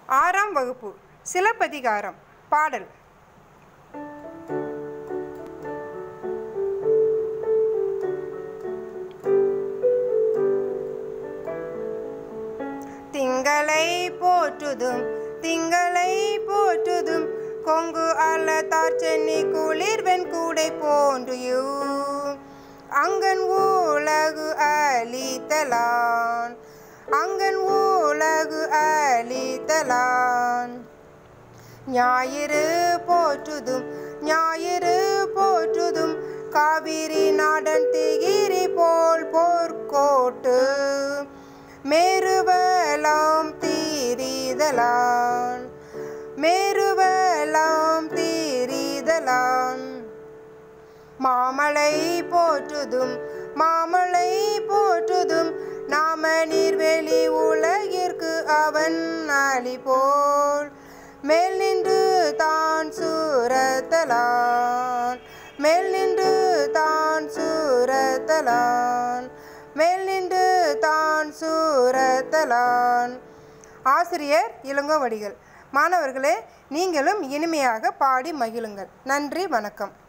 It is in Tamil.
ஆறாம் வகுப்பு சிலப்பதிகாரம் பாடல். திங்களை போற்றுதும் திங்களை போற்றுதும் கொங்கு அலத்தார் சென்னி குளிர்வெண் கூடை போன்றியூ அங்கன் உலகு அளித்தலான் அங்கன் உலகு அளித்தலான். ஞாயிறு போற்றுதும் ஞாயிறு போற்றுதும் காவிரி நாடன் திகிரி போல் போர்க்கோட்டு மேருவலாம் தீரிதலான் மேருவலாம் தீரிதலான். மாமலை போற்றுதும் மாமலை போற்றுதும் நாம நீர்வெளி உலகிற்கு அவன் அலி போல் மேல் நின்று தான் சூரத்தலான் மேல் நின்று தான் சூரத்தலான் மேல் நின்று தான் சூரத்தலான். ஆசிரியர் இளங்கோவடிகள். மாணவர்களே, நீங்களும் இனிமையாக பாடி மகிழுங்கள். நன்றி, வணக்கம்.